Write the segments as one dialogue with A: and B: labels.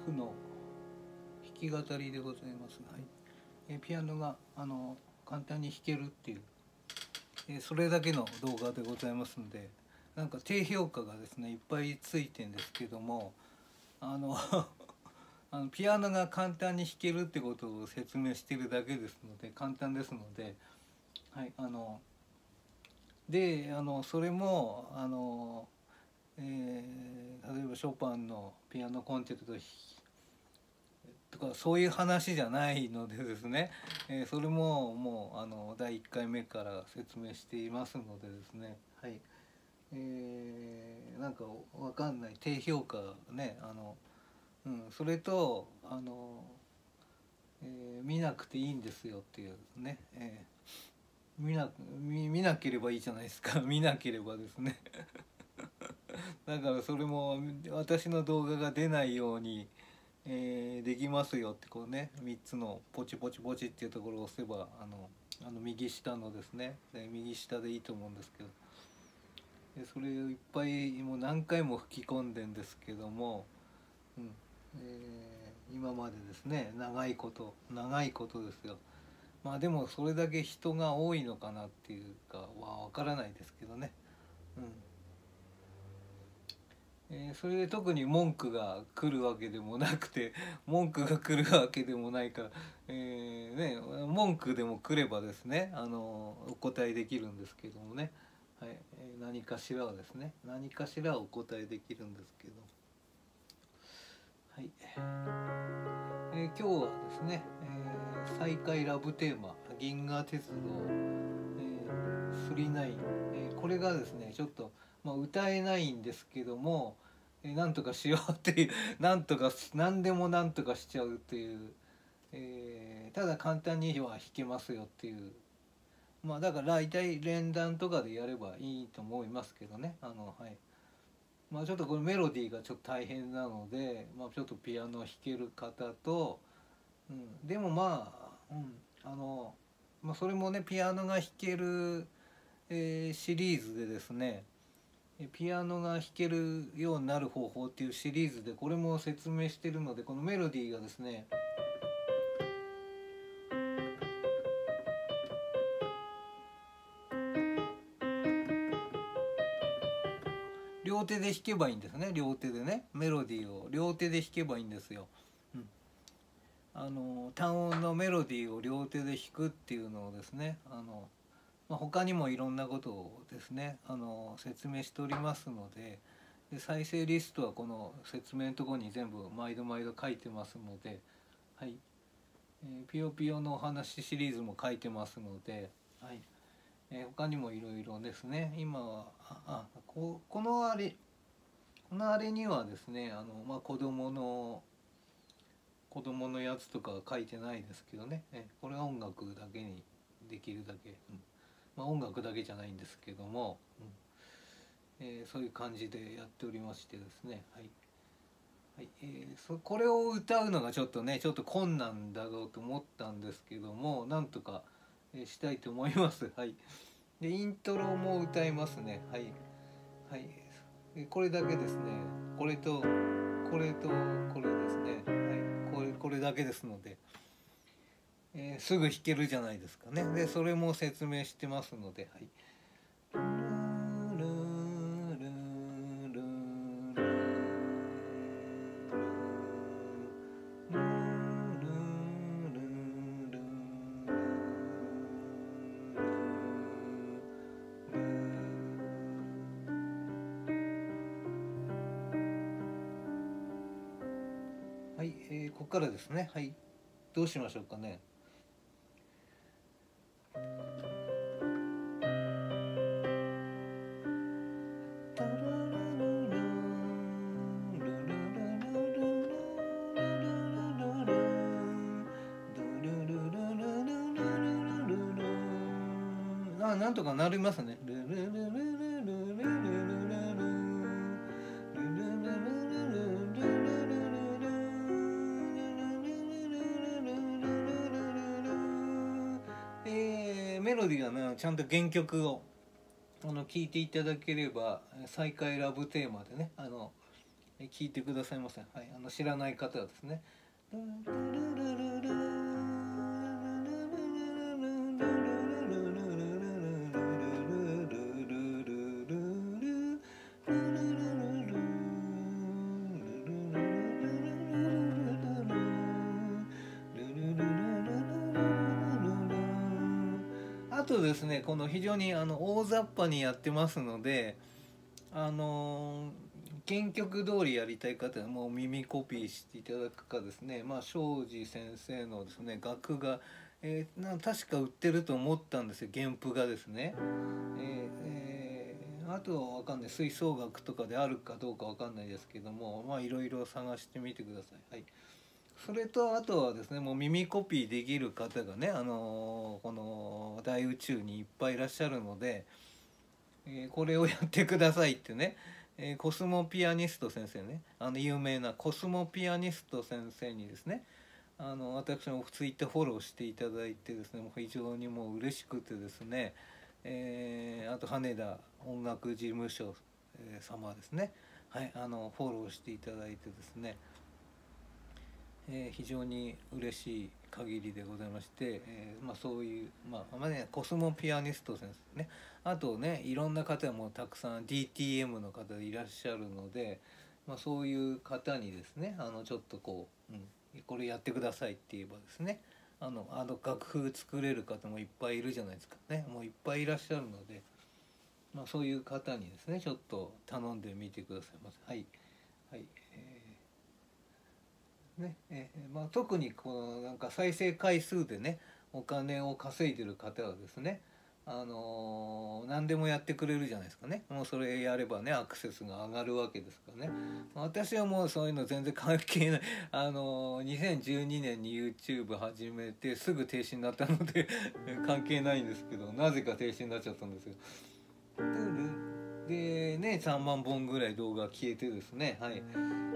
A: フの弾き語りでございます。はい、ピアノが簡単に弾けるっていう、それだけの動画でございますので、なんか低評価がですねいっぱいついてんですけども、ピアノが簡単に弾けるってことを説明してるだけですので、簡単ですので、はい、それも例えばショパンのピアノコンチェルトとかそういう話じゃないのでですね、それももう第1回目から説明していますのでですね、はい、なんかわかんない低評価ね、それと見なくていいんですよっていうね、見なければいいじゃないですか見なければですねだからそれも私の動画が出ないように、できますよってこうね、3つのポチポチポチっていうところを押せば右下のですね、右下でいいと思うんですけど、それをいっぱいもう何回も吹き込んでんですけども、今までですね長いことですよ。まあでもそれだけ人が多いのかなっていうかは分からないですけどね。それで特に文句が来るわけでもなくて文句が来るわけでもないから、文句でも来ればですねお答えできるんですけどもね、はい、何かしらはですね何かしらお答えできるんですけど、はい、今日はですね、再開ラブテーマ銀河鉄道、39、これがですねちょっと、歌えないんですけども、なんとかしようっていうなんとか何でもなんとかしちゃうっていう、ただ簡単には弾けますよっていう、だから大体連弾とかでやればいいと思いますけどね、はい。ちょっとこれメロディーがちょっと大変なので、ちょっとピアノ弾ける方と、でもそれもねピアノが弾ける、シリーズでですね、ピアノが弾けるようになる方法っていうシリーズでこれも説明してるので、このメロディーがですね両手で弾けばいいんですね。両手でねメロディーを両手で弾けばいいんですよ。単音のメロディーを両手で弾くっていうのをですね他にもいろんなことをですね説明しておりますので、再生リストはこの説明のところに全部毎度毎度書いてますので、はい、ピヨピヨのお話シリーズも書いてますので、はい、他にもいろいろですね、今はこのあれにはですね子供のやつとかは書いてないですけどね、これは音楽だけにできるだけ、音楽だけじゃないんですけども、そういう感じでやっておりましてですね、はいはい、これを歌うのがちょっと困難だろうと思ったんですけども、なんとか、したいと思います。はい、でイントロも歌いますね。はい、はい、これだけですね。これとこれとこれですね。はい、これだけですので、すぐ弾けるじゃないですかね。でそれも説明してますので、はい。はい、ここからですね。はい、どうしましょうかね。なんとかなりますね。メロディーがねちゃんと原曲を聴いていただければ、再開ラブテーマでね聞いてくださいませ。はい、知らない方はですね。あとですね、この非常に大雑把にやってますので、原曲通りやりたい方はもう耳コピーしていただくかですね、庄司先生のですね楽が、確か売ってると思ったんですよ、原譜がですね。あとは分かんない、吹奏楽とかであるかどうか分かんないですけども、いろいろ探してみてください。はい、それとあとはですね、もう耳コピーできる方がね、この大宇宙にいっぱいいらっしゃるので、これをやってくださいってね、コスモピアニスト先生ね、有名なコスモピアニスト先生にですね、私もツイッターフォローしていただいてですね、もう非常にもう嬉しくてですね、あと羽田音楽事務所、様ですね、はい、フォローしていただいてですね、非常に嬉しい限りでございまして、そういう、コスモピアニスト先生ね、あとねいろんな方もたくさん DTM の方いらっしゃるので、そういう方にですねちょっとこう、これやってくださいって言えばですね楽譜作れる方もいっぱいいるじゃないですかね、もういっぱいいらっしゃるので、そういう方にですねちょっと頼んでみてくださいませ。はいはい、ね特にこのなんか再生回数でねお金を稼いでる方はですね何でもやってくれるじゃないですかね。もうそれやればねアクセスが上がるわけですからね。私はもうそういうの全然関係ない2012年に YouTube 始めてすぐ停止になったので関係ないんですけど、なぜか停止になっちゃったんですよ。でね3万本ぐらい動画消えてですね、はい、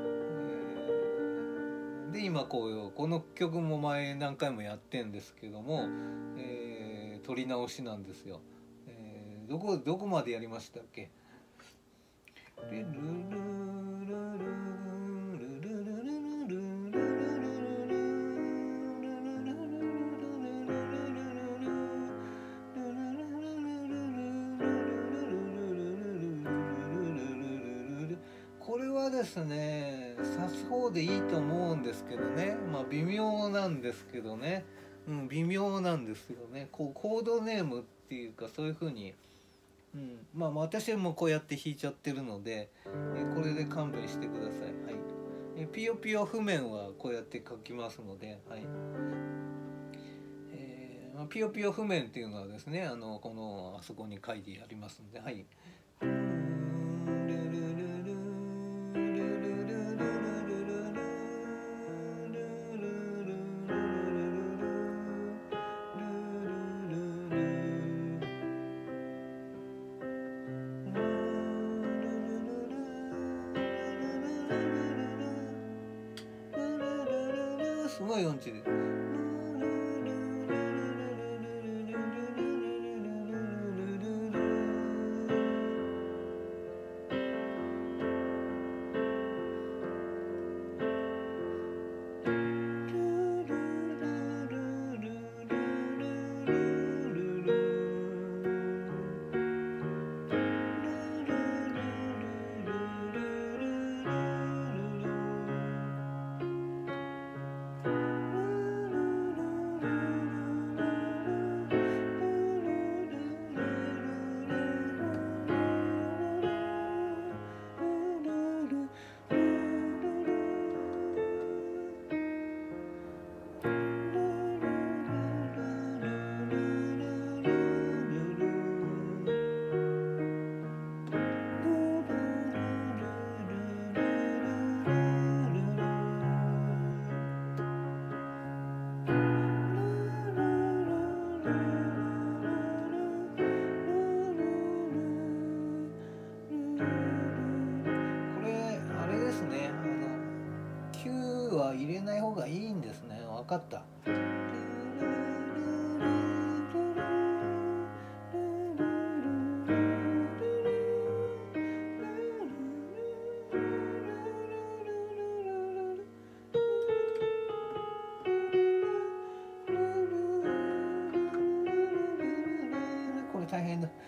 A: で今この曲も前何回もやってんですけども、撮り直しなんですよ。どこまでやりましたっけ。これはですね刺す方でいいと思うんですけどね、微妙なんですけどね、微妙なんですよね。コードネームっていうかそういうふうに、私もこうやって弾いちゃってるので、これで勘弁してください。はい、ピヨピヨ譜面はこうやって書きますので、はい、ピヨピヨ譜面っていうのはですねあそこに書いてありますので、はい。すごい音痴で。入れない方がいいんですね。分かった。 大変だ。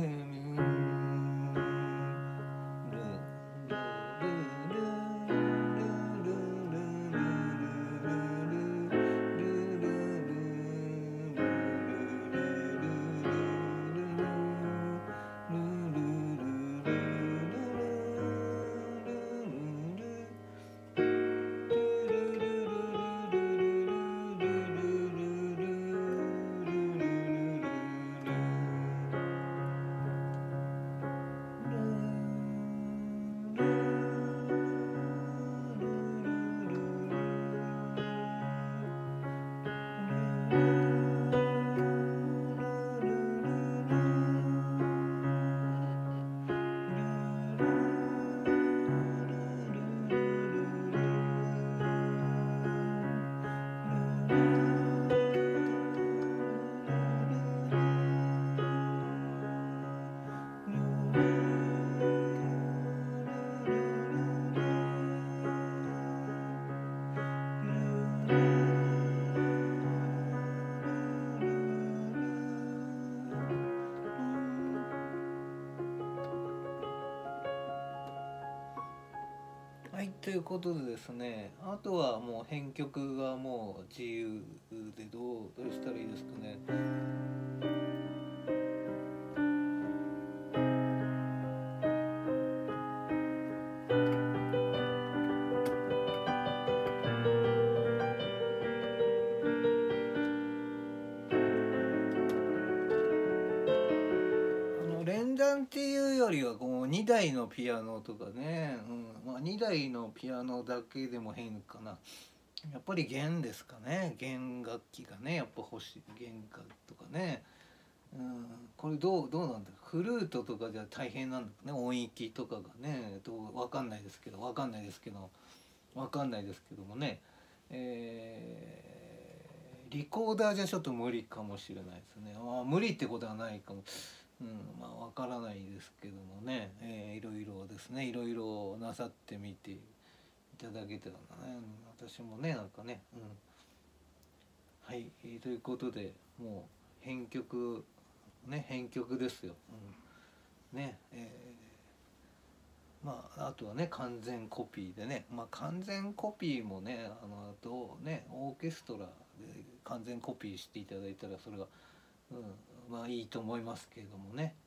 A: はい、ということでですね、あとはもう編曲がもう自由でどうしたらいいですかね。連弾っていうよりはこう2台のピアノとかね、まあ、2台のピアノだけでも変かな。やっぱり弦ですかね。弦楽器がねやっぱ欲しい。弦楽とかね、これどうなんだ。フルートとかじゃ大変なんだね。音域とかがね分かんないですけどもね、リコーダーじゃちょっと無理かもしれないですね。無理ってことはないかも。まあわからないですけどもね、いろいろですね、いろいろなさってみていただけたらね、私もねなんかね、はい、ということでもう編曲ですよ、ね、まああとはね完全コピーでね、まあ完全コピーもねあとねオーケストラで完全コピーしていただいたらそれが、まあいいと思いますけれどもね、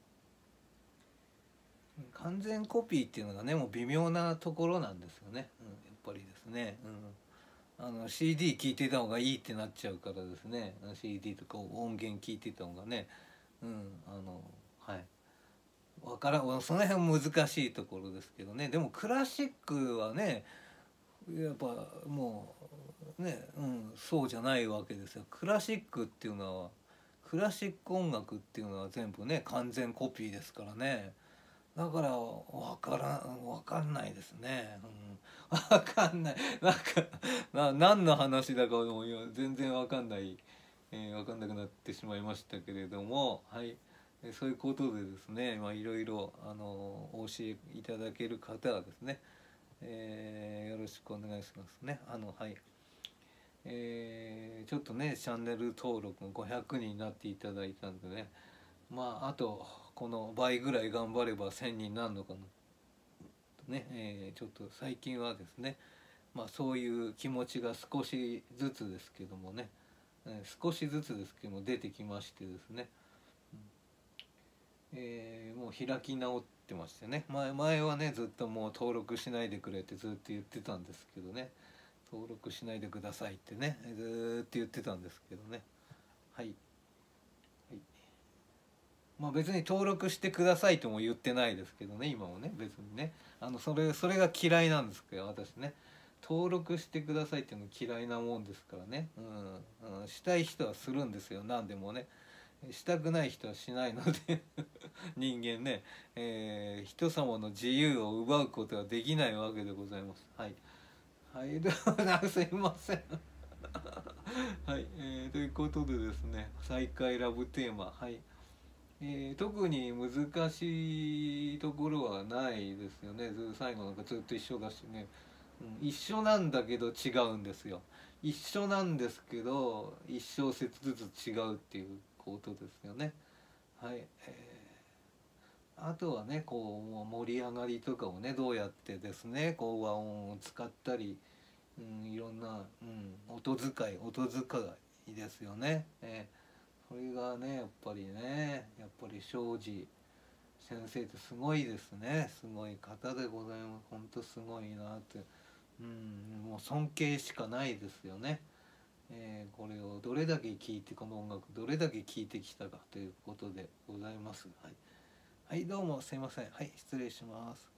A: 完全コピーっていうのがねもう微妙なところなんですよね、やっぱりですね、CD 聴いてた方がいいってなっちゃうからですね、 CD とか音源聴いてた方がね、はいわからん、その辺難しいところですけどね。でもクラシックはねやっぱもうね、そうじゃないわけですよ。クラシックっていうのはクラシック音楽っていうのは全部ね完全コピーですからね。だからわかんないですね。わかんない。なんか何の話だかも全然わかんない、わかんなくなってしまいましたけれども、はい。そういうことでですね、まあいろいろお教えいただける方はですね、よろしくお願いしますね。はい。ちょっとねチャンネル登録も500人になっていただいたんでね、まああとこの倍ぐらい頑張れば1000人になるのかなとね、ちょっと最近はですね、まあそういう気持ちが少しずつですけどもね、少しずつですけども出てきましてですね、もう開き直ってましてね、前はねずっともう登録しないでくれってずっと言ってたんですけどね、登録しないでくださいってねずっと言ってたんですけどね、はい、はい、まあ別に登録してくださいとも言ってないですけどね、今もね別にねそれが嫌いなんですけど私ね、登録してくださいっていうの嫌いなもんですからね、したい人はするんですよ何でもね、したくない人はしないので人間ね、人様の自由を奪うことはできないわけでございます。はいはいどうもすいませんはい、ということでですね再開ラブテーマ、はい、特に難しいところはないですよね。最後なんかずっと一緒だしね、一緒なんだけど違うんですよ。一緒なんですけど一小節ずつ違うっていうことですよね。 はい、あとはねこう盛り上がりとかをねどうやってですねこう和音を使ったり、いろんな、音遣いですよね、それがねやっぱり庄司先生ってすごいですね。すごい方でございます。本当すごいなって、もう尊敬しかないですよね。これをどれだけ聴いてこの音楽どれだけ聴いてきたかということでございます。はい、はい、どうもすいません。はい、失礼します。